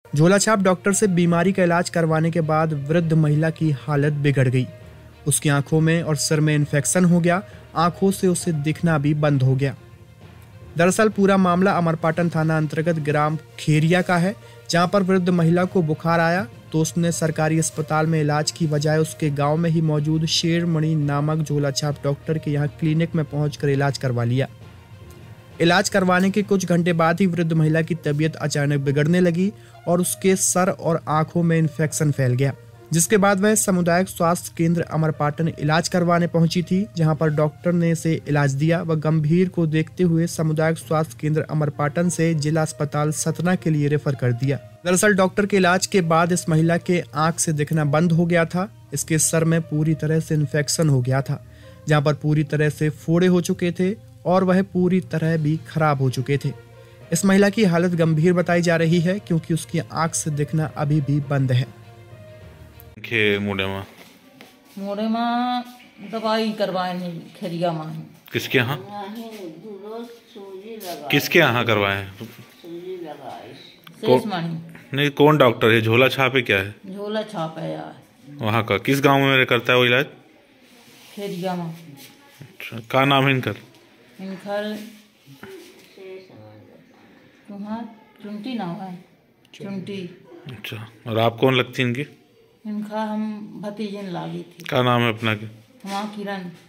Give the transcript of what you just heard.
झोलाछाप doctor से बीमारी का इलाज करवाने के बाद वृद्ध महिला की हालत बिगड़ गई। उसकी आंखों में और सिर में इन्फेक्शन हो गया, आंखों से उसे दिखना भी बंद हो गया। दरअसल पूरा मामला अमरपाटन थाना अंतर्गत ग्राम खेरिया का है, जहां पर वृद्ध महिला को बुखार आया तो उसने सरकारी अस्पताल में इलाज की बजाय उसके गांव में ही मौजूद शेरमणि नामक झोलाछाप डॉक्टर के यहां क्लिनिक में पहुंचकर इलाज करवा लिया। इलाज करवाने के कुछ घंटे बाद ही वृद्ध महिला की तबीयत अचानक बिगड़ने लगी और उसके सर और आंखों में इन्फेक्शन फैल गया, जिसके बाद वह सामुदायिक स्वास्थ्य केंद्र अमरपाटन इलाज करवाने पहुंची थी, जहां पर डॉक्टर ने इसे इलाज दिया व गंभीर को देखते हुए सामुदायिक स्वास्थ्य केंद्र अमरपाटन से जिला अस्पताल सतना के लिए रेफर कर दिया। दरअसल डॉक्टर के इलाज के बाद इस महिला के आंख से दिखना बंद हो गया था। इसके सर में पूरी तरह से इन्फेक्शन हो गया था, जहाँ पर पूरी तरह से फोड़े हो चुके थे और वह पूरी तरह भी खराब हो चुके थे। इस महिला की हालत गंभीर बताई जा रही है, क्योंकि उसकी आंख से दिखना अभी भी बंद है। मोड़े में दवाई करवाए हैं खेरिया में। किसके यहाँ? किसके यहाँ करवाए? नहीं, कौन डॉक्टर है? झोला छाप है क्या है? झोला छाप है यार। वहाँ का किस गांव में करता है वो इलाज? खेरिया में। अच्छा, क्या नाम है इनका? चुंटी नाम है, चुंटी। अच्छा, और आप कौन लगती इनकी? इनका हम भतीजन लागी थी। क्या नाम है अपना के? हाँ, किरण।